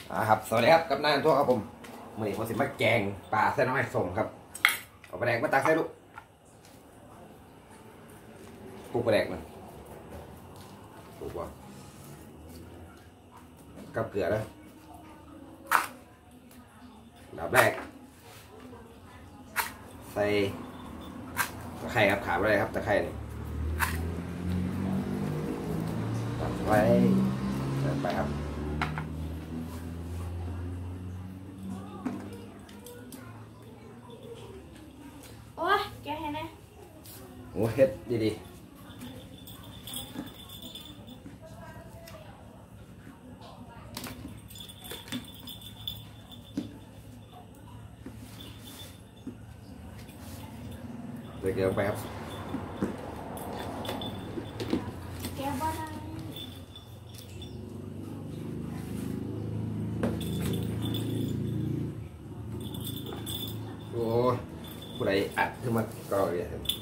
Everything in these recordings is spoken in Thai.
ครับสวัสดีครับกับนายทั่วครับผมมื่อนี้ผมสิมาแกงปลาเส้นน้อยส่งครับเอาปลาแดกมาตักใส่ลูกปลูกปลาแดกมันปลูกว่ากับเกลือแล้วดับแรกใส่ตะไคร้ครับขาดอะไรครับตะไคร้นี่ตักไว้ใส่ไปครับโอ้ยแกให้นะโอ้เฮ็ดดีๆเดี๋ยวไปครับแกบ้าได้โอ้ผู้ใดอัดขึ้นมาก็เลย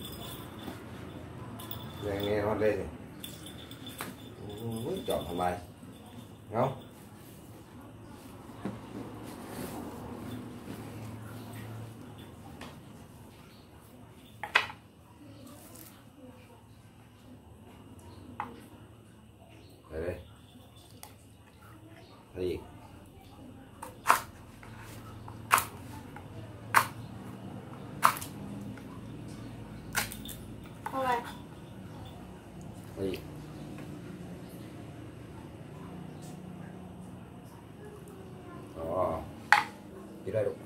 อย่างนี้ฮอตเลยสิจอดทำไมเงาเลยอะไรอีกเอาไปอะไรอีกอ๋อกินได้ลูก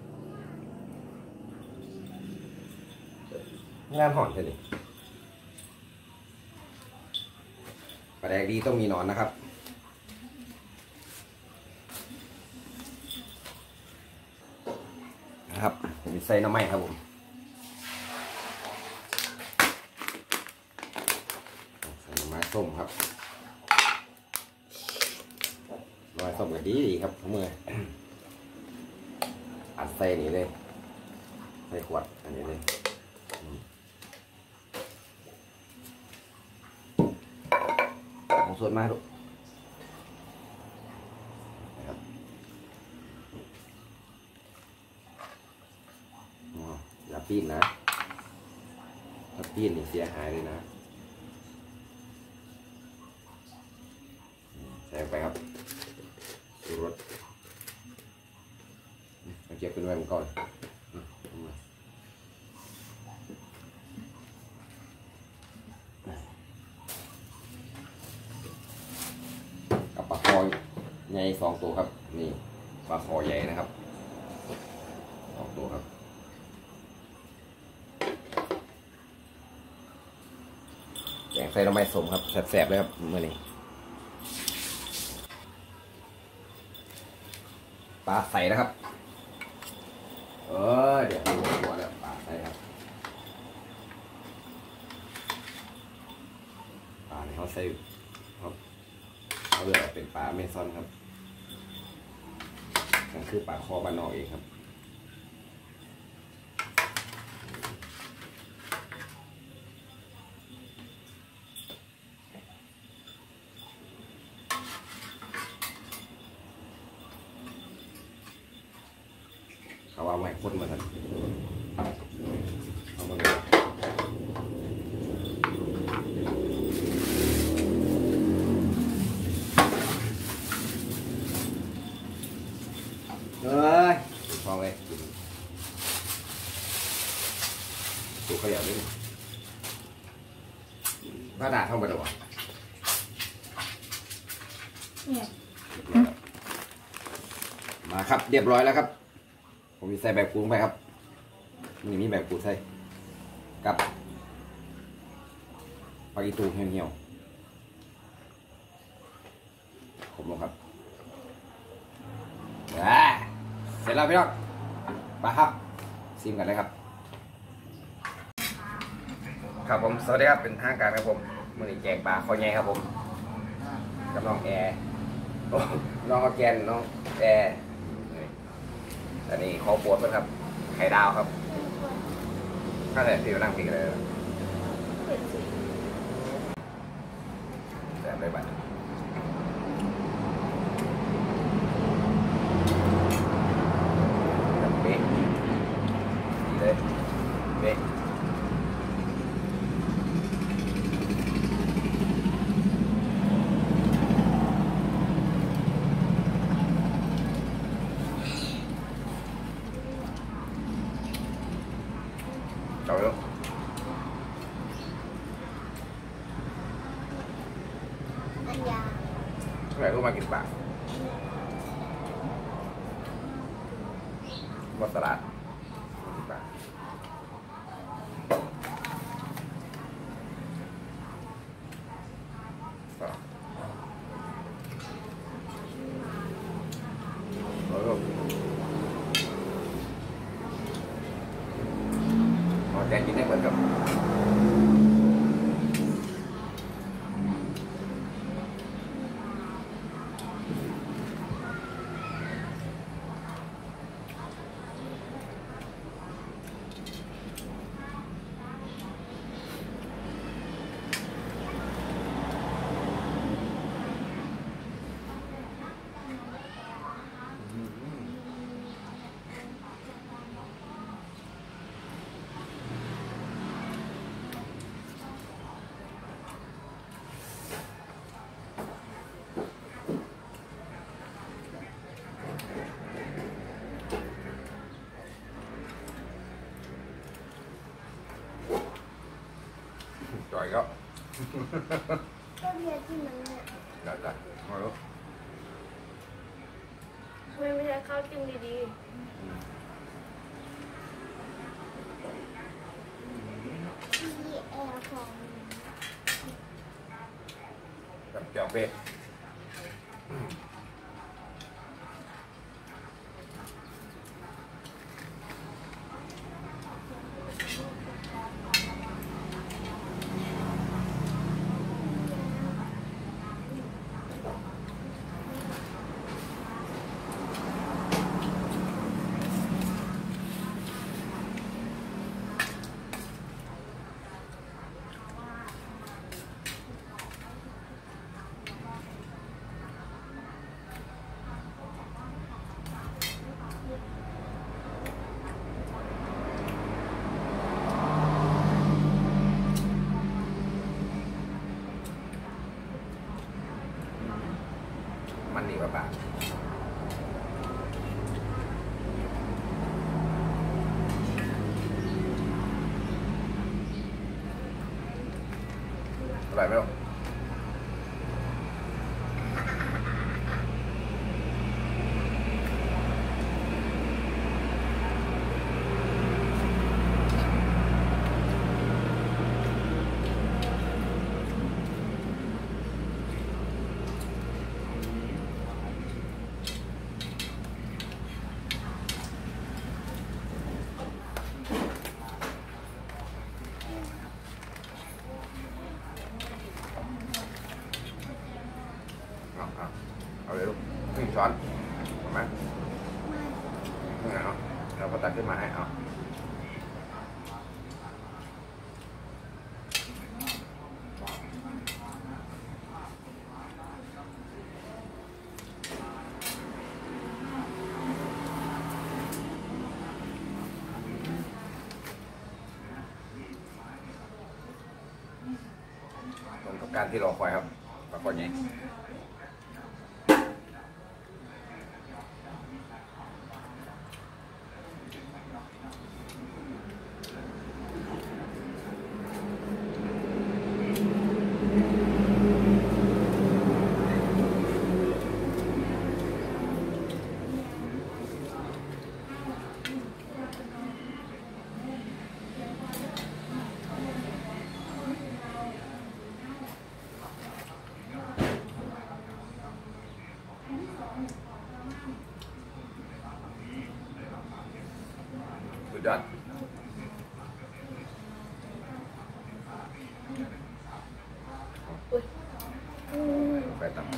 งานห่อนใช่ไหมปลาแดกดีต้องมีหนอนนะครับผมใส่น้ำไหม้ครับผมใส่น้ำไหม้ส้มครับน้ำไหม้ส้มก็ดีครับเมื่ออัดใส่นี่เลยใส่ขวดอันนี้เลยของส่วนมากลูกอย่าปีนนะถ้าปีนนี่เสียหายเลยนะใส่ไปครับดูรสเก็บเป็นไว้ก่อนกับปลาคอใหญ่2 ตัวครับนี่ปลาคอใหญ่นะครับ2 ตัวครับแกงใส่น้ำมันสมครับแสบๆเลยครับเมื่อนี้ปลาใส่นะครับเดี๋ยวดูหัวแล้วปลาใส่ครับปลาเนี่ยเขาใส่ครับเขาเรียกว่าเป็นปลาเมซอนครับนั่นคือปลาคอบ้านนอกเองครับเขาว่าไม่ข้นมาทันเอามาเลยฟองเลยถูกขยับนิดนึงผ้าดาเข้าไปหรอวะเนี่ยมาครับเรียบร้อยแล้วครับผมมีใส่แบบปรุงไปครับมีแบบปรุงใส่กับปลาอีตูเหี่ยวๆผมลงครับเสร็จแล้วพี่น้องมาครับซิมกันเลยครับครับผมสวัสดีครับเป็นทางการครับผมมื้อนี้แกงปลาคอใหญ่ครับผมกับน้องแอร์น้องออร์แกนน้องแอร์อันนี้ข้าวโพดครับไข่ดาวครับถ้าแต่พี่มานั่งกินเลยแซ่บเลยบัดเด็กเจ้าเยอะอันยาไหนรู้มากี่บาทบอสลัด10 บาทอ๋อแจกกินได้เหมือนกับจ่อยก็ก็เบียร์ที่มันเนี่ยได้มาลูกไม่ใช่ข้าวกินดี ที่แอร์ของกับเจียวเป็ดมันดีกว่าบาทอร่อยไหมลูกเอาเลยลูก1 ช้อนถูกไหมนี่ไงเนาะเราก็ตักขึ้นมาให้เอาตรงกับการที่รอคอยครับปลาคอยใหญ่สุดยอดไปตาม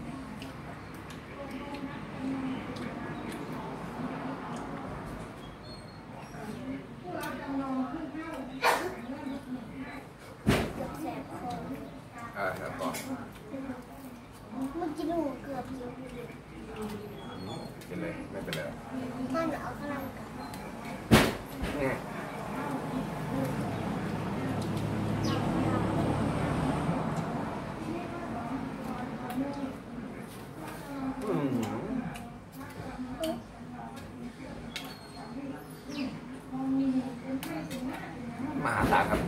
แสบคอแล้วก็เมื่อกี้หนูเกือบหิวกินเลยไม่เป็นไรท่านเอาข้าวกับนี่มหาศาลครับ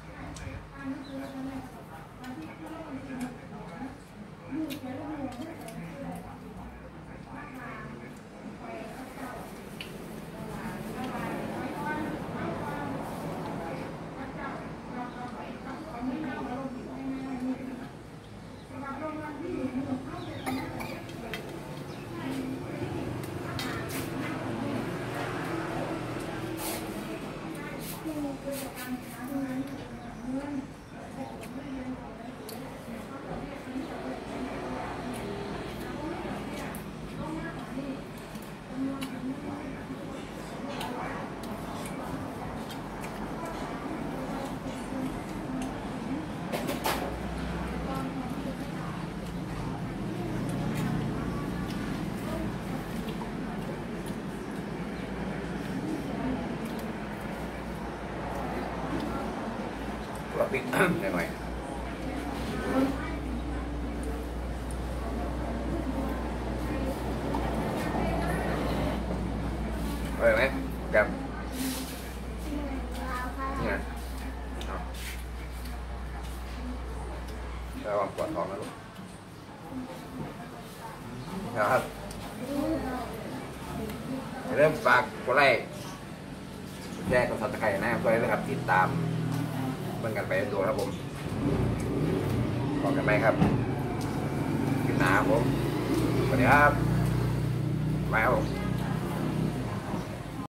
ตัวปิด หน่อยอร่อยไหมกับเนี่ยระวังปวดท้องนะลูกครับเริ่มฝากกดไลค์แชร์กดซับสไครต์นะครับด้วยนะครับติดตามเบิ่งกันไปตัวครับผมบอกกันไหมครับคลิปหน้าครับผมสวัสดีครับบายครับผม